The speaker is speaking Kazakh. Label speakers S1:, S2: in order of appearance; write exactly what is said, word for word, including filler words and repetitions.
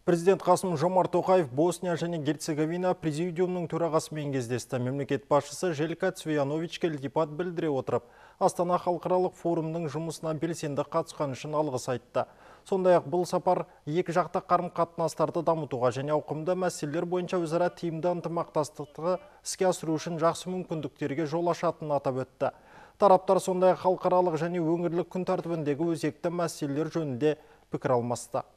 S1: Президент Қасым-Жомарт Тоқаев Босния және Герцеговина Президиумының Төрағасымен кездесті. Мемлекет басшысы Желка Цвияновичке ілтипат білдіре отырып, Астана халықаралық форумның жұмысына белсенді қатысқан үшін алғыс айтты. Сондай-ақ бұл сапар екі жақты қарым-қатынастарды дамытуға және ауқымды мәселелер бойынша өзара тиімді ынтымақтастықты іске асыру үшін жақсы мүмкіндіктерге жол ашатынын атап өтті. Тараптар сондай-ақ халықаралық және өңірлік күн тәртібіндегі өзекті мәселелер жөнінде пікір алмасты.